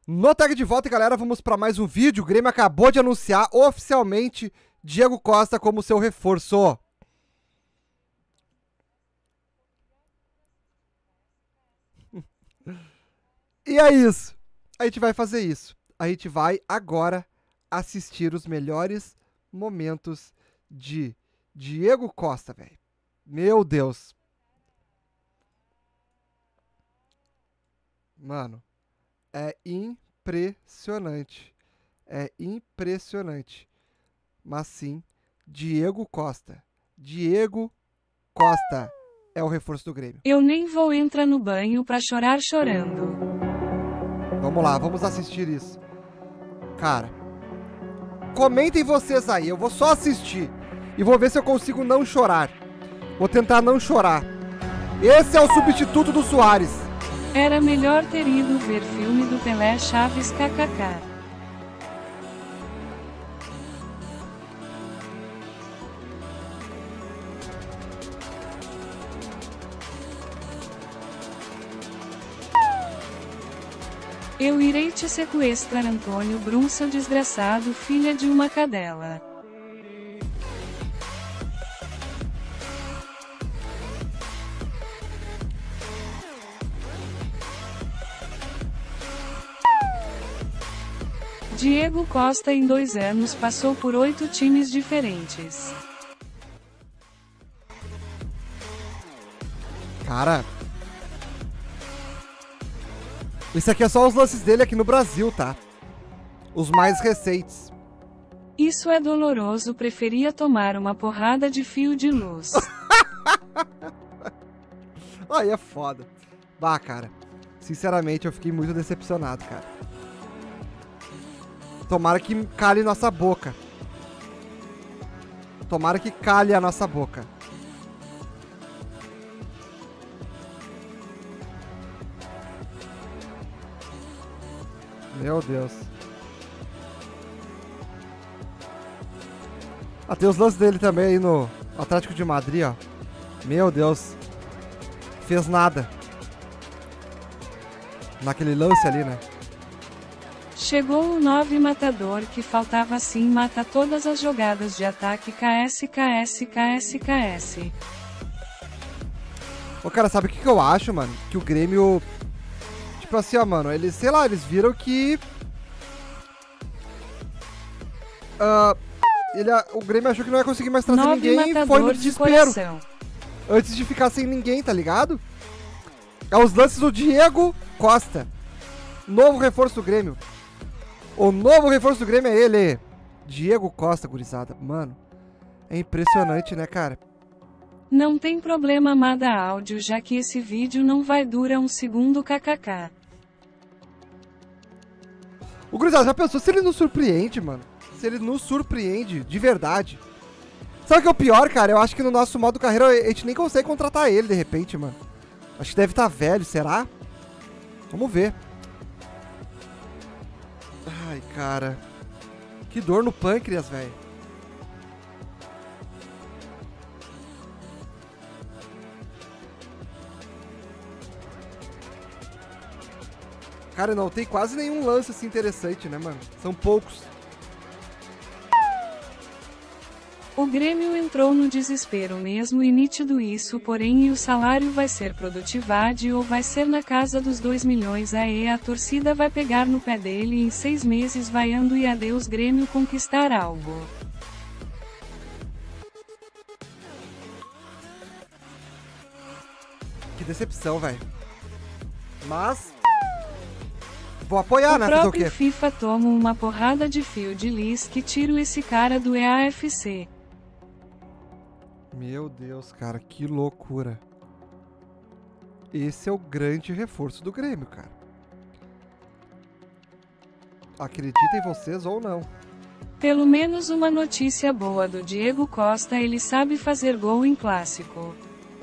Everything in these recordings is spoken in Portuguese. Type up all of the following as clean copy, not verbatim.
No tag de volta, galera, vamos para mais um vídeo. O Grêmio acabou de anunciar oficialmente Diego Costa como seu reforço. E é isso. A gente vai fazer isso. A gente vai agora assistir os melhores momentos de Diego Costa, velho. Meu Deus. Mano, é impressionante. É impressionante. Mas sim, Diego Costa. Diego Costa é o reforço do Grêmio. Eu nem vou entrar no banho pra chorar chorando. Vamos lá, vamos assistir isso. Cara, comentem vocês aí. Eu vou só assistir e vou ver se eu consigo não chorar. Vou tentar não chorar. Esse é o substituto do Soares. Era melhor ter ido ver filme do Pelé Chaves kkk. Eu irei te sequestrar, Antônio Brum, seu desgraçado, filha de uma cadela. Diego Costa em 2 anos passou por 8 times diferentes. Cara, esse aqui é só os lances dele aqui no Brasil, tá? Os mais recentes. Isso é doloroso, preferia tomar uma porrada de fio de luz. Aí é foda. Bah, cara. Sinceramente, eu fiquei muito decepcionado, cara. Tomara que cale nossa boca. Tomara que cale a nossa boca. Meu Deus. Ah, tem os lances dele também aí no Atlético de Madrid, ó. Meu Deus. Fez nada. Naquele lance ali, né? Chegou o 9 matador que faltava, sim, mata todas as jogadas de ataque. KS. Ô, cara, sabe o que eu acho, mano? Que o Grêmio... Tipo assim, ó, mano, eles, sei lá, eles viram que... o Grêmio achou que não ia conseguir mais trazer ninguém e foi no desespero. Antes de ficar sem ninguém, tá ligado? É os lances do Diego Costa. Novo reforço do Grêmio. O novo reforço do Grêmio é ele. Diego Costa, gurizada. Mano, é impressionante, né, cara? Não tem problema, manda áudio, já que esse vídeo não vai durar 1 segundo, kkk. O gurizada, já pensou se ele nos surpreende, mano? Se ele nos surpreende, de verdade. Sabe o que é o pior, cara? Eu acho que no nosso modo carreira a gente nem consegue contratar ele, de repente, mano. Acho que deve estar velho, será? Vamos ver. Ai, cara. Que dor no pâncreas, velho. Cara, não tem quase nenhum lance assim interessante, né, mano? São poucos. O Grêmio entrou no desespero mesmo, e nítido isso, porém, e o salário vai ser produtividade ou vai ser na casa dos 2 milhões aí a torcida vai pegar no pé dele e em 6 meses vaiando e adeus Grêmio conquistar algo. Que decepção, velho. Mas... vou apoiar, né? O próprio FIFA toma uma porrada de fio de lis que tira esse cara do EAFC. Meu Deus, cara, que loucura. Esse é o grande reforço do Grêmio, cara. Acreditem vocês ou não. Pelo menos uma notícia boa do Diego Costa, ele sabe fazer gol em clássico.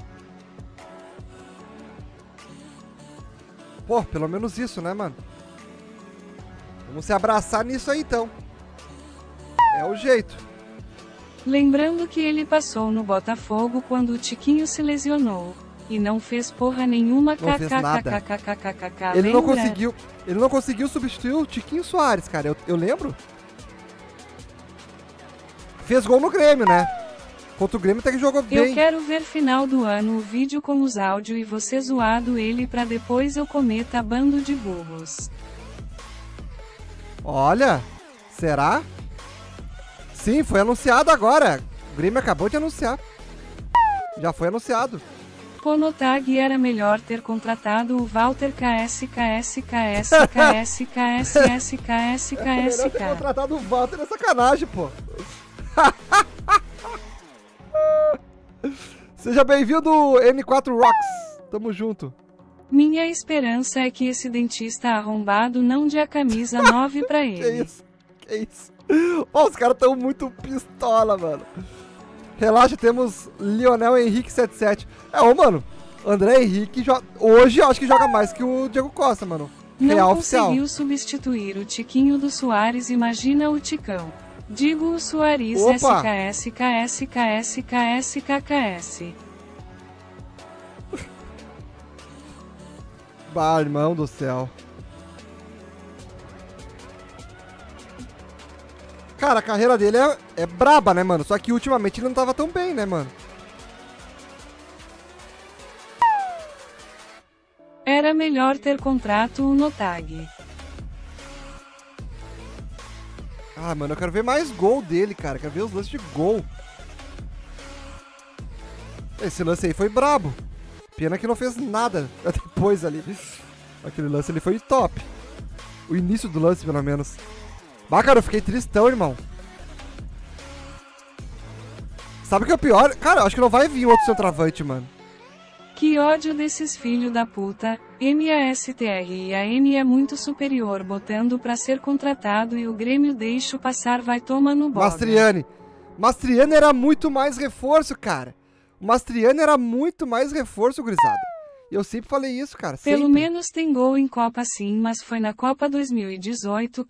Pô, pelo menos isso, né, mano? Vamos se abraçar nisso aí, então. É o jeito. Lembrando que ele passou no Botafogo quando o Tiquinho se lesionou. E não fez porra nenhuma, kkkkkkkkkk. Ele não conseguiu substituir o Tiquinho Soares, cara. Eu lembro. Fez gol no Grêmio, né? Contra o Grêmio até que jogou bem. Eu quero ver final do ano o vídeo com os áudios e você zoado ele pra depois eu cometa bando de burros. Olha, será? Sim, foi anunciado agora. O Grêmio acabou de anunciar. Já foi anunciado. Pô, no tag era melhor ter contratado o Walter KSKSKSKSKSKSKSKSK. Melhor ter contratado o Walter, é sacanagem, pô. Seja bem-vindo, N4 Rocks. Tamo junto. Minha esperança é que esse dentista arrombado não dê a camisa 9 pra ele. Que isso? Pô, os caras tão muito pistola, mano. Relaxa, temos Lionel Henrique 77. Mano, André Henrique hoje eu acho que joga mais que o Diego Costa, mano. Não conseguiu substituir o Tiquinho do Soares, imagina o Ticão. Digo o Soares SKSKSKSKSKS. Bah, irmão do céu. Cara, a carreira dele é braba, né, mano? Só que ultimamente ele não tava tão bem, né, mano? Era melhor ter contrato no tag. Ah, mano, eu quero ver mais gol dele, cara. Quero ver os lances de gol. Esse lance aí foi brabo. Pena que não fez nada depois ali. Aquele lance ali foi top. O início do lance, pelo menos. Bah, cara, eu fiquei tristão, irmão. Sabe o que é o pior? Cara, eu acho que não vai vir outro centroavante, mano. Que ódio desses filhos da puta. MASTR e a N é muito superior botando pra ser contratado e o Grêmio deixa passar, vai tomar no boga. Mastriani era muito mais reforço, cara. O Mastriani era muito mais reforço, gurizada. E eu sempre falei isso, cara. Pelo menos tem gol em Copa sim, mas foi na Copa 2018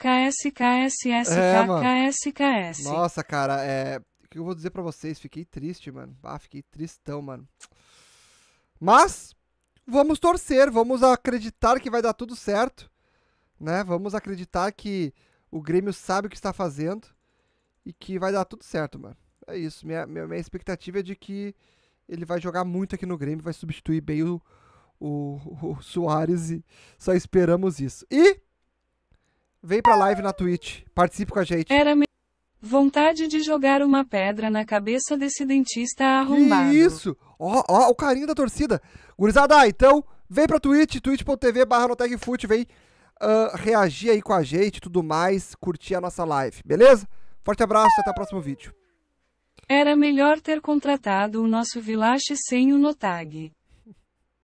KSKSSKKSKS. Nossa, cara, o que eu vou dizer pra vocês? Fiquei triste, mano. Ah, fiquei tristão, mano. Mas, vamos torcer, vamos acreditar que vai dar tudo certo, né? Vamos acreditar que o Grêmio sabe o que está fazendo e que vai dar tudo certo, mano. É isso, minha expectativa é de que ele vai jogar muito aqui no Grêmio, vai substituir bem o Soares e só esperamos isso. E vem pra live na Twitch, participe com a gente. Vontade de jogar uma pedra na cabeça desse dentista arrombado. Que isso! Ó, o carinho da torcida. Gurizada, então, vem pra Twitch, twitch.tv/notagfoot, vem reagir aí com a gente e tudo mais, curtir a nossa live, beleza? Forte abraço e até o próximo vídeo. Era melhor ter contratado o nosso Vilache sem o Notag.